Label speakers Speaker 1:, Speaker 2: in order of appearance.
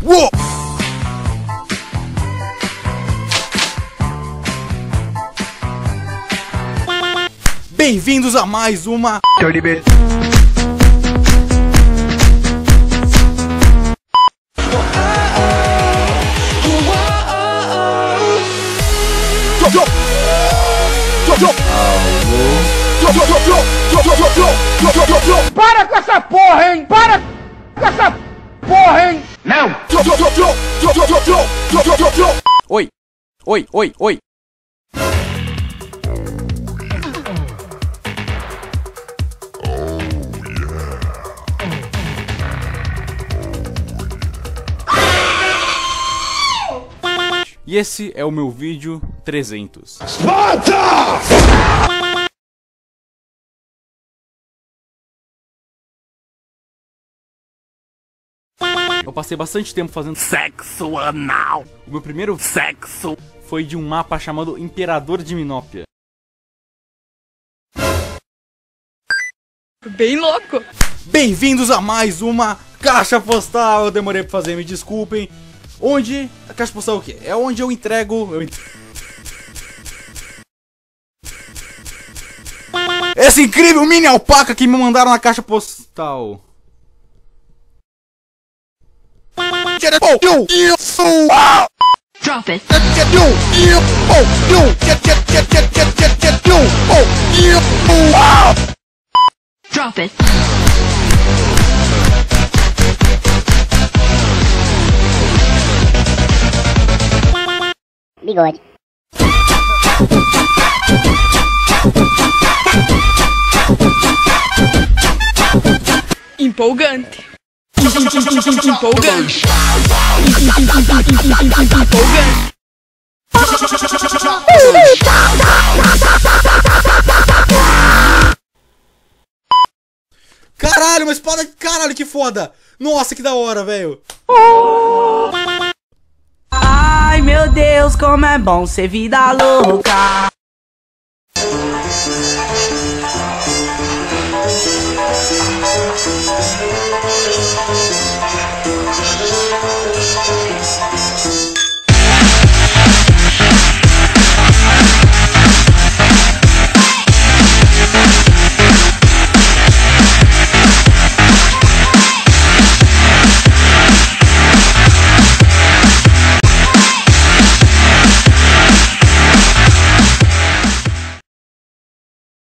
Speaker 1: Uou! Bem-vindos a mais uma...
Speaker 2: Para com essa porra, hein! Para com essa porra, hein! Não!
Speaker 1: Oi! Oi, oi, oi! E esse é o meu vídeo 300.
Speaker 2: Mata!
Speaker 1: Eu passei bastante tempo fazendo sexo anal. O meu primeiro sexo foi de um mapa chamado Imperador de Minópia.
Speaker 3: Bem louco.
Speaker 1: Bem-vindos a mais uma caixa postal. Eu demorei pra fazer, me desculpem. Onde... A caixa postal é o quê? É onde eu entrego... Essa incrível mini alpaca que me mandaram na caixa postal.
Speaker 3: Drop it. Drop it.
Speaker 4: Bigode.
Speaker 3: Empolgante. Empolgante. Empolgante.
Speaker 1: Caralho, uma espada... Caralho, que foda! Nossa, que da hora, velho!
Speaker 5: Ai meu Deus, como é bom ser vida louca.